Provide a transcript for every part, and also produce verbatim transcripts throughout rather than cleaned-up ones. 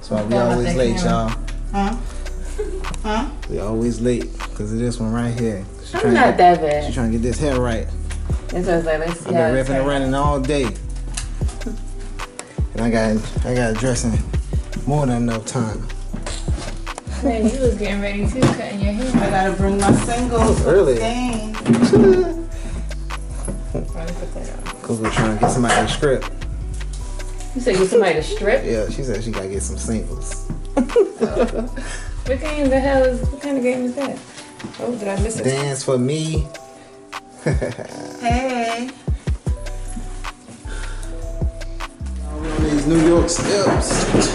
So we always late, y'all. Huh? Huh? We always late because of this one right here. She I'm not get, that bad. She's trying to get this hair right. That's what I was like, let's see. I've been ripping and running all day. And I got I got dressing more than enough time. Man, you was getting ready too, cutting your hair. I gotta bring my singles. Early. Dang. Coco trying to get somebody to strip. You said get somebody to strip? Yeah, she said she gotta get some singles. What game the hell is, what kind of game is that? Oh, did I miss it? Dance for me. Hey. These New York steps.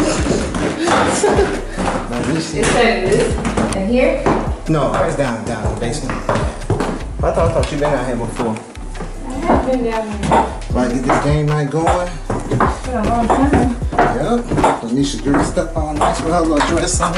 Is that this? In here? No, it's down, down in the basement. I thought, I thought you been out here before. I have been down here. About to get this game night going. For a long time. Yep. Anisha dressed up all nice with her little dress on.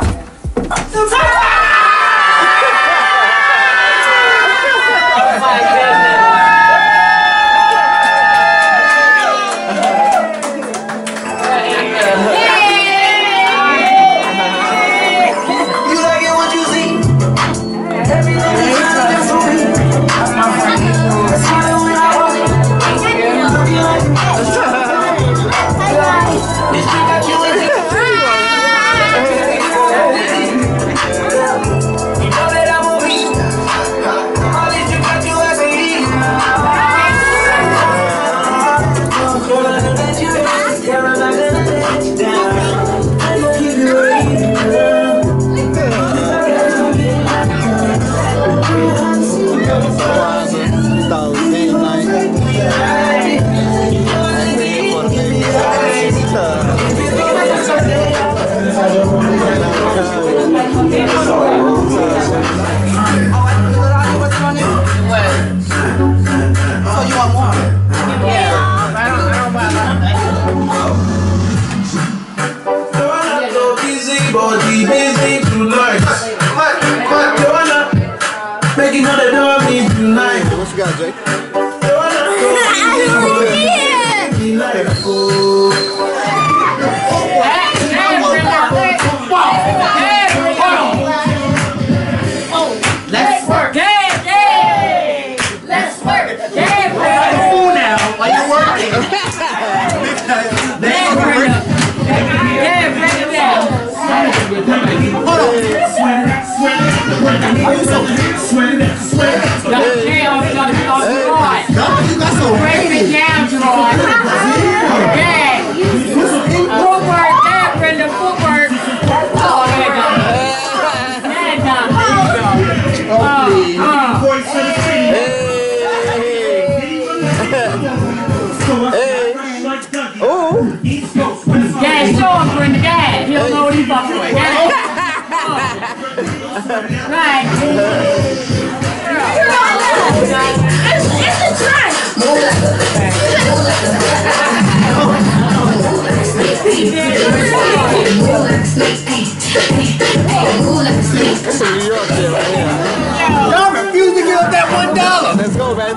Y'all refuse to give up that one dollar. Let's go, man.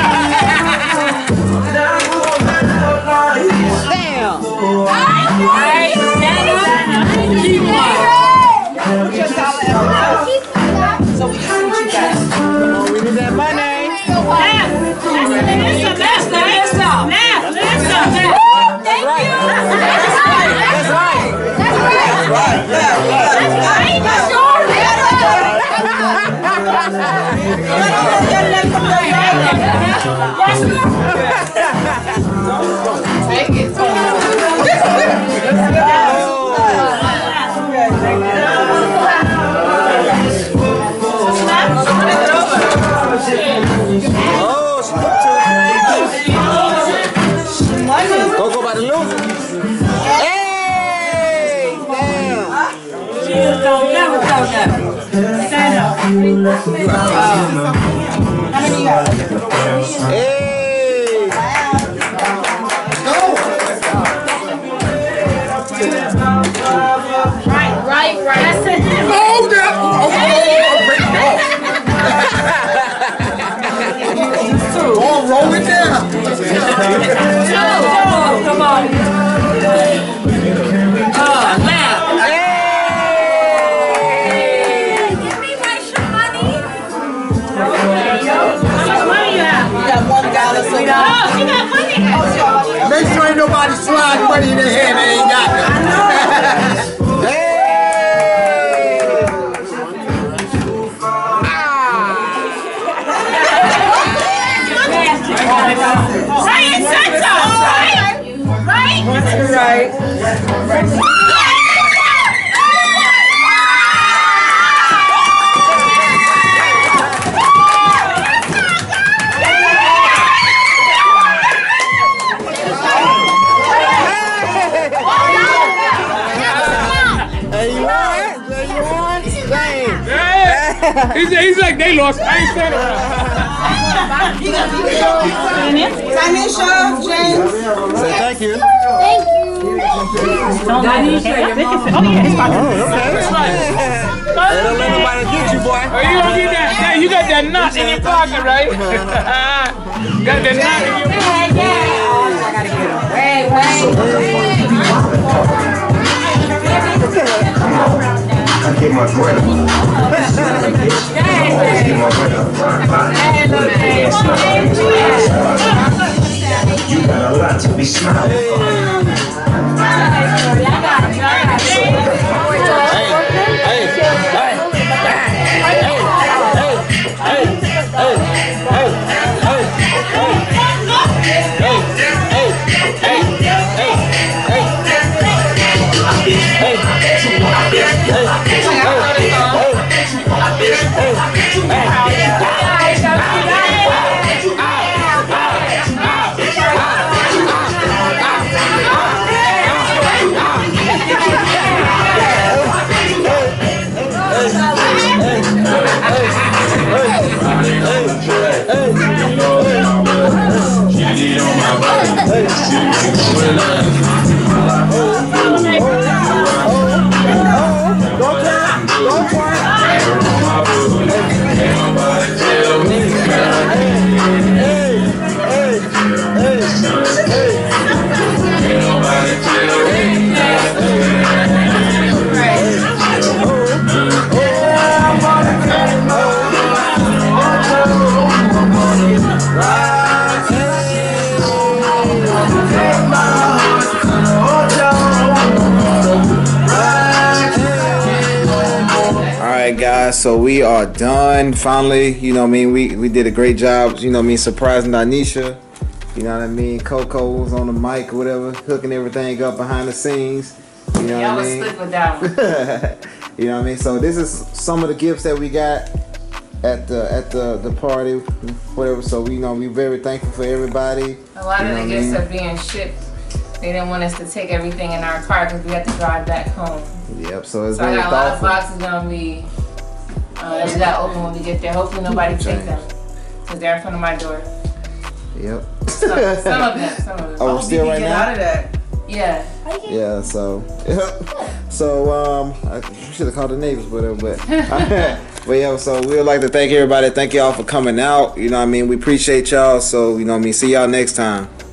Damn. Alright, stand up. Keep one. Put your dollar at so we can see what you got. Come on, we need that money. Now, that's the best now. Now, that's the best. Thank you. That's right. That's right. That's right. That's right. That's right. That's right. Take it. Go go by the loser. Hey, damn. Don't never throw that. Stand up. Hey. Right, right, right. That's it. Hold up. Oh, roll it down. Come on. Make sure ain't nobody slide money in their hand they ain't got none. Hey! Right in center, right? Right? Right. He's, he's like, they lost. I ain't standing around. Tanisha, James. Say thank you. Thank you. Tanisha, your mom. Oh, yeah, his pocket. Oh, okay. That's right. Hey, don't let nobody get you, boy. Oh, you gonna get that? Hey, you got that nut in your pocket, right? Got that nut in your pocket. I gotta get him. Wait, wait. I get my breath. I get my breath. You got a lot to be smiling for. So we are done finally. You know what I mean? We we did a great job, you know what I mean, surprising Danisha. You know what I mean? Coco was on the mic or whatever, hooking everything up behind the scenes. You know Y'all what I was mean? slick with that one. You know what I mean? So this is some of the gifts that we got at the at the, the party, whatever. So we you know we very thankful for everybody. A lot you of know the what I gifts mean? are being shipped. They didn't want us to take everything in our car because we had to drive back home. Yep, so it's So I very got a lot of thoughtful. boxes gonna be uh, that we got open when we get there. Hopefully nobody take them because they're in front of my door. Yep. Some, some of them, some of them. Oh, we're still right Get now? out of that. Yeah. Yeah, so so um I should have called the neighbors, whatever, but but yeah, so we'd like to thank everybody. Thank y'all for coming out. You know what I mean? We appreciate y'all. So, you know what I mean, see y'all next time.